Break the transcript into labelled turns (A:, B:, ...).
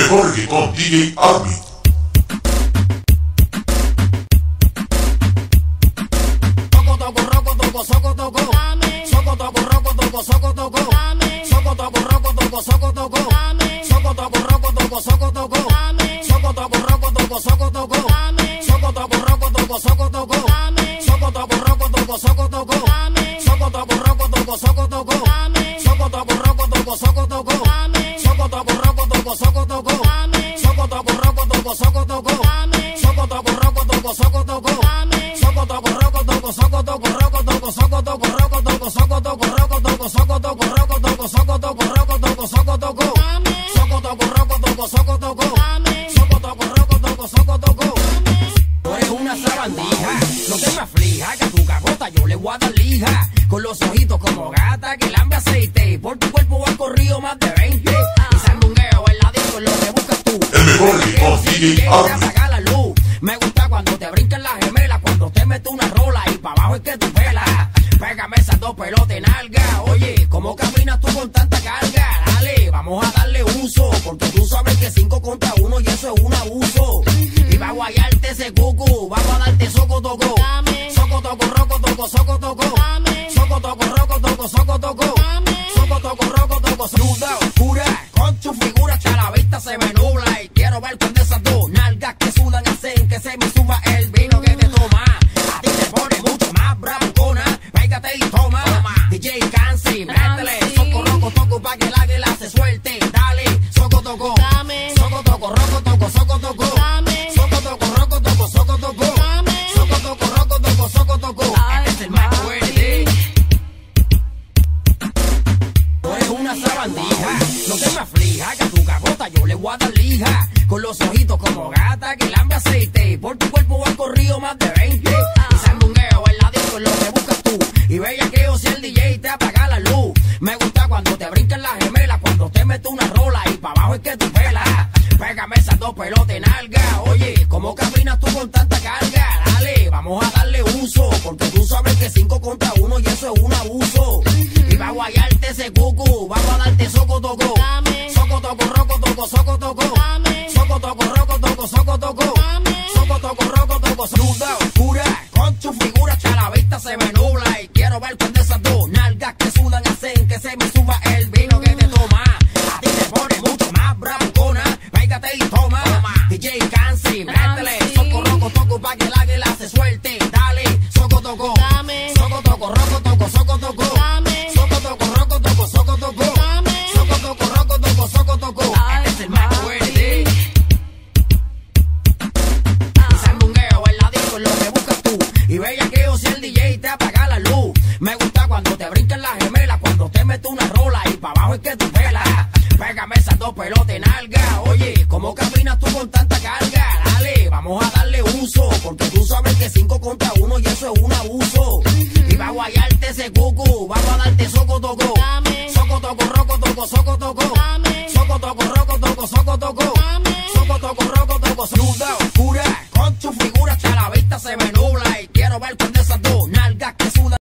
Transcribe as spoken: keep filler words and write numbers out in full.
A: mejor reggaetón D J Armin.
B: Soco toco roco toco soco toco. Soco toco roco toco soco toco. Soco toco roco toco soco toco. Soco toco roco toco soco toco. Soco toco roco toco soco toco. Soco toco roco toco soco toco. Soco toco roco toco soco toco. Soco toco roco toco soco toco. Soco toco roco toco soco toco. Soco toco roco toco soco toco. Soco toco roco toco soco toco. Soco toco roco toco soco toco. Soco toco roco toco soco toco roco toco soco toco roco toco soco toco roco toco soco toco roco toco soco toco roco toco soco toco. Soco toco roco toco soco toco. Soco toco roco toco soco toco. Tú eres una sabandija, no te me aflija, que a tu cabota yo le voy a dar lija. Con los ojitos como gata que lambe aceite. Por tu cuerpo han corrido más de veinte. Y sandungueo en la disco es lo que buscas tú.
A: El mejor reggaetón D J Armin.
B: Apaga la luz. Me gusta cuando te brincan las gemelas, cuando te metes una rola y pa' abajo es que tú pelas. Pégame esas dos pelotas en alga. Oye, ¿cómo caminas tú con tanta carga? Dale, vamos a darle uso, porque tú sabes que cinco contra uno y eso es un abuso. Y va a guayarte ese cucu, vamos a darte soco toco. Soco toco, roco toco, soco toco. Soco toco, roco toco, soco toco. Soco toco, roco toco, duda oscura. Con tu figura ya la vista se me nubla. Y quiero ver cuando esas dos nalgas que sudan hacen que se me suba el vino que te toma. A ti te pone mucho más bravucona. Pégate y toma, D J Cansi, métele. Soco, roco, toco pa' que el águila se suelte. Dale, soco toco. Soco toco, roco toco, soco toco. Soco toco, roco toco, soco toco. Soco toco, roco toco, soco toco. Este es el más fuerte. Tú eres una sabandija, no te me aflija, que a tu cabota yo le voy a dar lija. Con los ojitos como gata que lambe aceite. Por tu cuerpo han corrido más de veinte. Y sandungueo en la disco es lo que buscas tú. Y bellaqueo si el D J te apaga la luz. Me gusta cuando te brincan las gemelas, cuando te metes una rola y pa' abajo es que tú pelas. Pégame esas dos pelotas en alga. Oye, ¿cómo caminas tú con tanta carga? Dale, vamos a darle uso, porque tú sabes que cinco contra uno y eso es un abuso. Y va a guayarte ese cucu, vamos a darte soco toco. Soco toco, roco toco, soco toco. Soco toco, roco toco, soco toco. Soco toco, roco toco, duda oscura. Con tu figura ya la vista se me nubla. Y quiero ver cuando esas dos nalgas que sudan hacen que se me suba el vino que te toma. A ti te pone mucho más bravucona. Pégate y toma, D J Cansi, métele. Soco, roco, toco pa' que el águila se suelte. Dale, soco toco. Soco toco, roco toco, soco toco. Soco toco, roco toco, soco toco. Soco toco, roco toco, soco toco. Este es el más fuerte. Y sandungueo en la disco es lo que buscas tú. Y bellaqueo si el D J te apaga la luz. Me gusta cuando te brincan las gemelas, cuando te metes una rola y pa' abajo es que tú pelas. Pégame esas dos pelotas en alga. Oye, ¿cómo caminas tú con tanta carga? Dale, vamos a darle uso, porque tú sabes que cinco contra uno y eso es un abuso. Y va a guayarte ese cucu, vamos a darte soco toco. Soco toco, roco toco, soco toco. Soco toco, roco toco, soco toco. Soco toco, roco toco, duda oscura. Con tu figura ya la vista se me nubla. Y quiero ver cuando esas dos nalgas que sudan